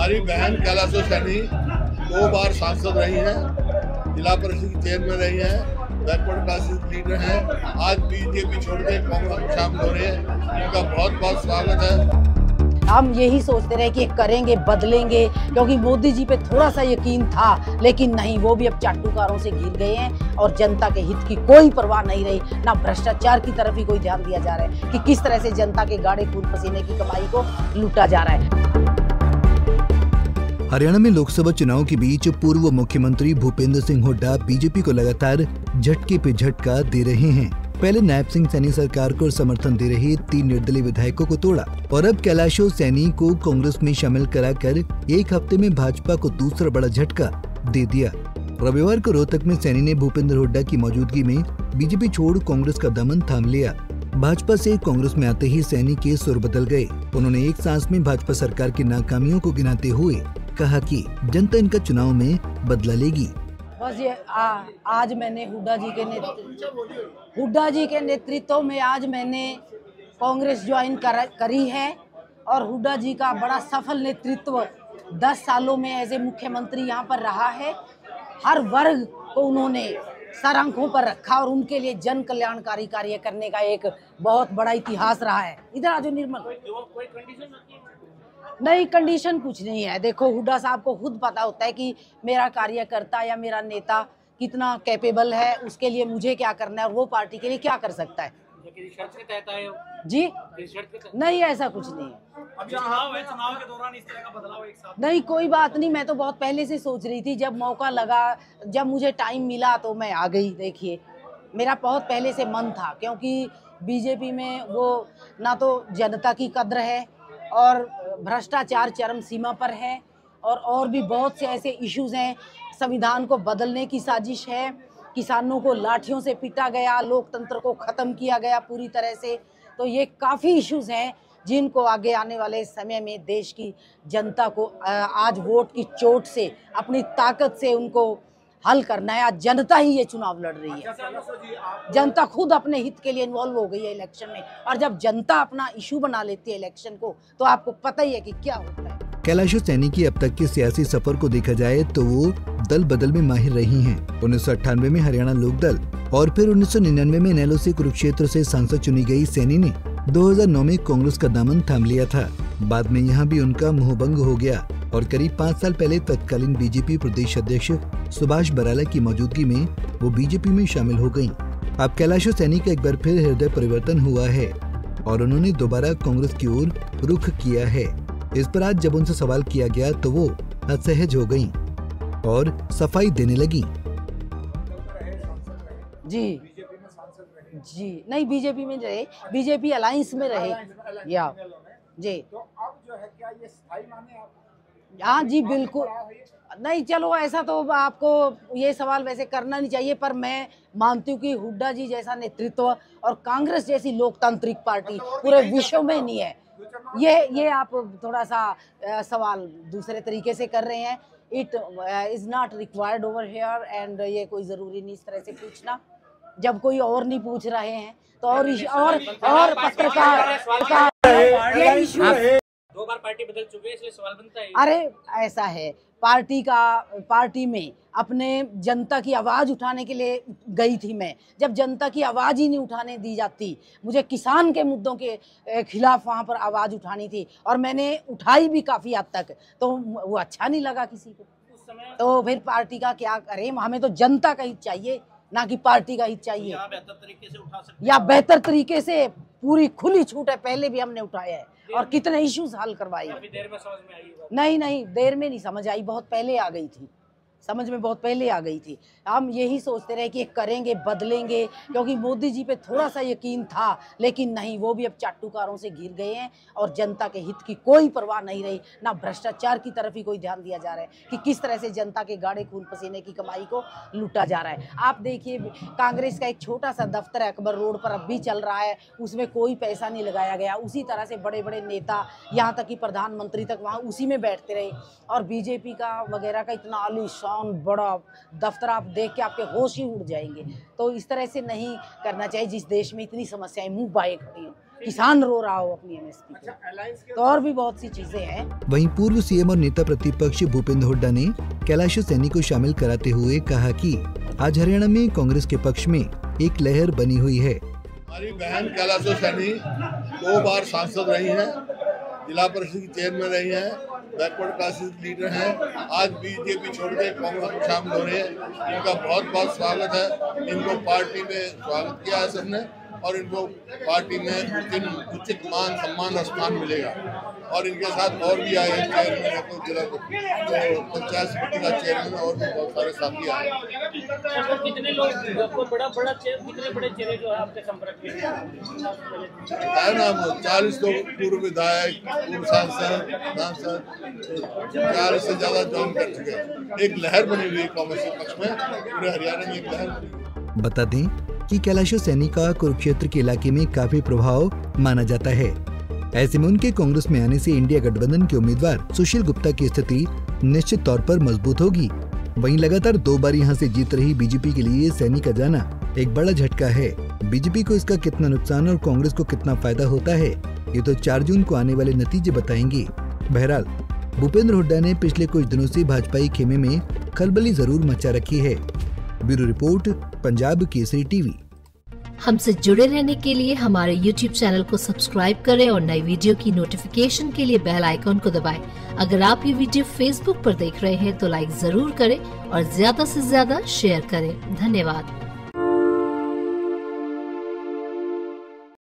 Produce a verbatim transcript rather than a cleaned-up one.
हमारी बहन कैलाशो सैनी दो बार सांसद रही हैं, जिला परिषद की चेयरमैन रही हैं, बैकवर्ड क्लासेस लीडर हैं। आज बीजेपी छोड़ के कांग्रेस में शामिल हो रहे हैं, इनका बहुत बहुत स्वागत है। हम यही सोचते रहे कि करेंगे, बदलेंगे, क्योंकि मोदी जी पे थोड़ा सा यकीन था, लेकिन नहीं, वो भी अब चाटुकारों से घिर गए हैं और जनता के हित की कोई परवाह नहीं रही। ना भ्रष्टाचार की तरफ ही कोई ध्यान दिया जा रहा है कि किस तरह से जनता के गाढ़े खून पसीने की कमाई को लूटा जा रहा है। हरियाणा में लोकसभा चुनाव के बीच पूर्व मुख्यमंत्री भूपेंद्र सिंह हुड्डा बीजेपी को लगातार झटके पे झटका दे रहे हैं। पहले नायब सिंह सैनी सरकार को समर्थन दे रहे तीन निर्दलीय विधायकों को तोड़ा और अब कैलाशो सैनी को कांग्रेस में शामिल कराकर एक हफ्ते में भाजपा को दूसरा बड़ा झटका दे दिया। रविवार को रोहतक में सैनी ने भूपेंद्र हुड्डा की मौजूदगी में बीजेपी छोड़ कांग्रेस का दमन थाम लिया। भाजपा से कांग्रेस में आते ही सैनी के सुर बदल गए। उन्होंने एक सांस में भाजपा सरकार की नाकामियों को गिनाते हुए कहा कि जनता इनका चुनाव में बदला लेगी। बस ये आ, आज मैंने हुड्डा जी के नेतृत्व हुड्डा जी के नेतृत्व में आज मैंने कांग्रेस ज्वाइन कर, करी है और हुड्डा जी का बड़ा सफल नेतृत्व दस सालों में एज ए मुख्यमंत्री यहाँ पर रहा है। हर वर्ग को उन्होंने सर आंखों पर रखा और उनके लिए जन कल्याणकारी कार्य करने का एक बहुत बड़ा इतिहास रहा है। इधर आज निर्मल नहीं, कंडीशन कुछ नहीं है। देखो, हुड्डा साहब को खुद पता होता है कि मेरा कार्यकर्ता या मेरा नेता कितना कैपेबल है, उसके लिए मुझे क्या करना है और वो पार्टी के लिए क्या कर सकता है। शर्त के तहत आए हो? जी शर्त के नहीं, ऐसा कुछ नहीं है। अब चुनाव है, चुनाव के दौरान इस तरह का बदलाव एक साथ नहीं, कोई बात नहीं। मैं तो बहुत पहले से सोच रही थी, जब मौका लगा, जब मुझे टाइम मिला तो मैं आ गई। देखिए, मेरा बहुत पहले से मन था, क्योंकि बीजेपी में वो ना तो जनता की कद्र है और भ्रष्टाचार चरम सीमा पर है और और भी बहुत से ऐसे इश्यूज हैं। संविधान को बदलने की साजिश है, किसानों को लाठियों से पीटा गया, लोकतंत्र को ख़त्म किया गया पूरी तरह से। तो ये काफ़ी इश्यूज हैं जिनको आगे आने वाले समय में देश की जनता को आज वोट की चोट से, अपनी ताकत से उनको हल करना है। आज जनता ही ये चुनाव लड़ रही है। जनता खुद अपने हित के लिए इन्वॉल्व हो गई है इलेक्शन में, और जब जनता अपना इशू बना लेती है इलेक्शन को, तो आपको पता ही है कि क्या होता है। कैलाशो सैनी की अब तक के सियासी सफर को देखा जाए तो वो दल बदल में माहिर रही हैं। उन्नीस सौ अट्ठानवे में हरियाणा लोकदल और फिर उन्नीस सौ निन्यानवे में इनेलो से कुरुक्षेत्र से सांसद चुनी गई सैनी ने दो हज़ार नौ में कांग्रेस का दामन थाम लिया था। बाद में यहाँ भी उनका मोहभंग हो गया और करीब पाँच साल पहले तत्कालीन बीजेपी प्रदेश अध्यक्ष सुभाष बराला की मौजूदगी में वो बीजेपी में शामिल हो गयी। अब कैलाशो सैनी का एक बार फिर हृदय परिवर्तन हुआ है और उन्होंने दोबारा कांग्रेस की ओर रुख किया है। इस पर आज जब उनसे सवाल किया गया तो वो असहज हो गयी और सफाई देने लगी। जी जी नहीं, बीजेपी में रहे, बीजेपी अलायंस में रहे या जी। तो अब जो है क्या ये स्थायी माने आप? हाँ जी, बिल्कुल नहीं। चलो, ऐसा तो आपको ये सवाल वैसे करना नहीं चाहिए, पर मैं मानती हूँ कि हुड्डा जी जैसा नेतृत्व और कांग्रेस जैसी लोकतांत्रिक पार्टी पूरे विश्व में नहीं है। ये ये आप थोड़ा सा आ, सवाल दूसरे तरीके से कर रहे हैं। It is not required over here and ये कोई ज़रूरी नहीं इस तरह से पूछना, जब कोई और नहीं पूछ रहे हैं तो। और और और पत्रकार ये इशू दो बार पार्टी बदल चुके हैं, इसलिए सवाल बनता है। अरे ऐसा है, पार्टी का पार्टी में अपने जनता की आवाज़ उठाने के लिए गई थी मैं। जब जनता की आवाज़ ही नहीं उठाने दी जाती, मुझे किसान के मुद्दों के खिलाफ वहाँ पर आवाज़ उठानी थी और मैंने उठाई भी काफ़ी हद तक, तो वो अच्छा नहीं लगा किसी को। तो फिर पार्टी का क्या करें? हमें तो जनता का हित चाहिए, ना कि पार्टी का हित चाहिए। या बेहतर तरीके से उठा सकते या बेहतर तरीके से पूरी खुली छूट है, पहले भी हमने उठाया है और कितने इश्यूज हल करवाए। देर में समझ में आई? नहीं नहीं, देर में नहीं समझ आई, बहुत पहले आ गई थी, समझ में बहुत पहले आ गई थी। हम यही सोचते रहे कि करेंगे, बदलेंगे, क्योंकि मोदी जी पे थोड़ा सा यकीन था, लेकिन नहीं, वो भी अब चाटुकारों से घिर गए हैं और जनता के हित की कोई परवाह नहीं रही। ना भ्रष्टाचार की तरफ ही कोई ध्यान दिया जा रहा है कि किस तरह से जनता के गाढ़े खून पसीने की कमाई को लूटा जा रहा है। आप देखिए, कांग्रेस का एक छोटा सा दफ्तर अकबर रोड पर अब भी चल रहा है, उसमें कोई पैसा नहीं लगाया गया। उसी तरह से बड़े बड़े नेता, यहाँ तक कि प्रधानमंत्री तक वहाँ उसी में बैठते रहे। और बीजेपी का वगैरह का इतना आलीशान बड़ा दफ्तर आप देख के आपके होश ही उड़ जाएंगे। तो इस तरह से नहीं करना चाहिए जिस देश में इतनी समस्याएं मुंह बाए खड़ी हैं। किसान रो रहा हो अपनी एमएसपी अच्छा, अलायंस के तो और भी बहुत सी चीजें हैं। वहीं पूर्व सीएम और नेता प्रतिपक्ष भूपेंद्र हुड्डा ने कैलाश सैनी को शामिल कराते हुए कहा कि आज हरियाणा में कांग्रेस के पक्ष में एक लहर बनी हुई है। हमारी बहन कैलाश सैनी दो बार सांसद रही हैं, जिला परिषद की चेयरमैन रही हैं, बैकवर्ड क्लासेस लीडर हैं। आज बीजेपी छोड़ के कांग्रेस में शामिल हो रहे हैं। इनका बहुत बहुत स्वागत है। इनको पार्टी में स्वागत किया है सबने और इनको पार्टी में उचित उचित मान सम्मान स्थान मिलेगा। और इनके साथ और भी आए हैं, चेयरमैन है, कोई जिला तो पंचायत समिति का चेयरमैन और भी बहुत सारे साथी आए। तो कितने लोग आपको बड़ा बड़ा चेहरे, कितने बड़े चेहरे जो है आपके संपर्क में है ना, चालीस लोग पूर्व विधायक, पूर्व सांसद, सांसद चालीस से ज्यादा ज्वाइन कर चुके हैं। एक लहर बनी हुई है कांग्रेस के पक्ष में, पूरे हरियाणा में एक लहर बनी। बता दें कि कैलाश सैनी का कुरुक्षेत्र के इलाके में काफी प्रभाव माना जाता है। ऐसे में उनके कांग्रेस में आने से इंडिया गठबंधन के उम्मीदवार सुशील गुप्ता की स्थिति निश्चित तौर पर मजबूत होगी। वहीं लगातार दो बार यहां से जीत रही बीजेपी के लिए सैनी का जाना एक बड़ा झटका है। बीजेपी को इसका कितना नुकसान और कांग्रेस को कितना फायदा होता है, ये तो चार जून को आने वाले नतीजे बताएंगे। बहरहाल भूपेंद्र हुड्डा ने पिछले कुछ दिनों से भाजपाई खेमे में खलबली जरूर मचा रखी है। Bureau report, Punjab Kesari TV. हमसे जुड़े रहने के लिए हमारे यूट्यूब चैनल को सब्सक्राइब करें और नई वीडियो की नोटिफिकेशन के लिए बेल आइकॉन को दबाएं। अगर आप ये वीडियो फेसबुक पर देख रहे हैं तो लाइक जरूर करें और ज्यादा से ज्यादा शेयर करें। धन्यवाद।